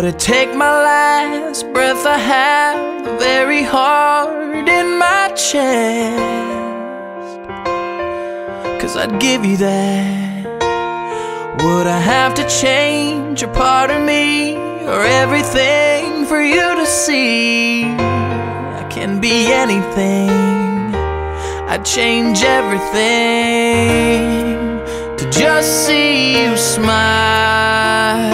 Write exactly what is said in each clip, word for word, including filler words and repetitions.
I take my last breath I have, the very heart in my chest? 'Cause I'd give you that. Would I have to change a part of me or everything for you to see I can be anything? I'd change everything to just see you smile,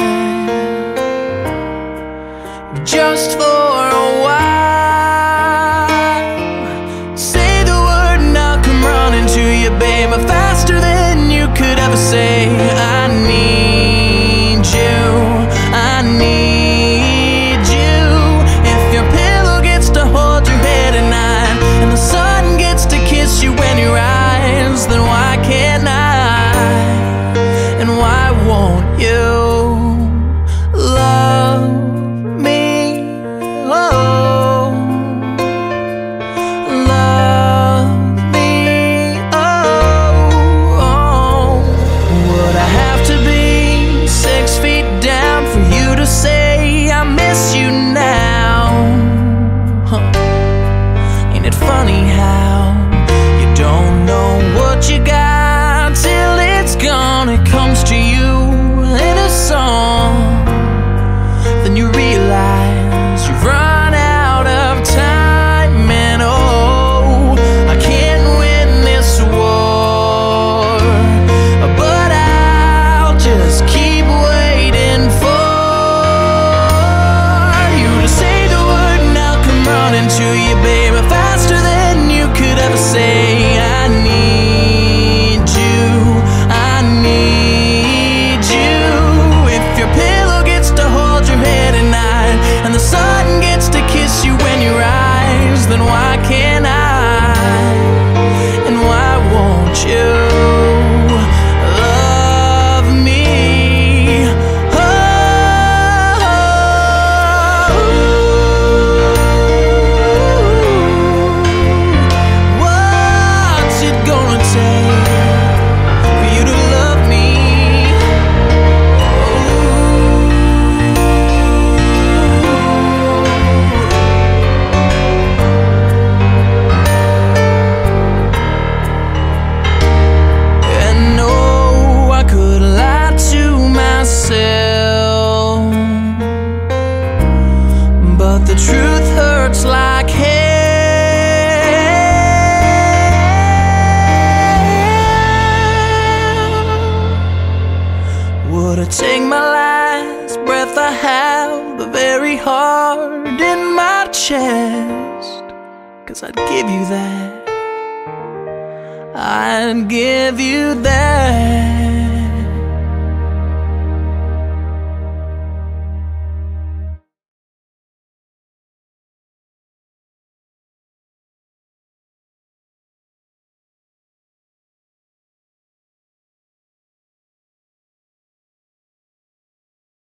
just for a while. Say the word and I'll come running to you, babe, faster than you could ever say. I need you, I need you. If your pillow gets to hold your head at night and the sun gets to kiss you when you rise, then why can't I? And why won't you love me? Oh, love me. Oh, oh. Would I have to be six feet down for you to say I miss you now? Huh. Ain't it funny how you don't know what you got till it's gone? It comes to you in a song, then you realize you've run out of time. And oh, I can't win this war, but I'll just keep waiting for you to say the word and I'll come running to you, baby, faster than you could ever say. I need you, I need you. If your pillow gets to hold your head at night and the sun gets to kiss you when you rise, then why can't I? And why won't you love me? Oh, what's it gonna take for you to love me? And no, I could lie to myself, but the truth hurts like hell. Would I take my last breath I have, the very heart in my chest? 'Cause I'd give you that, I'd give you that.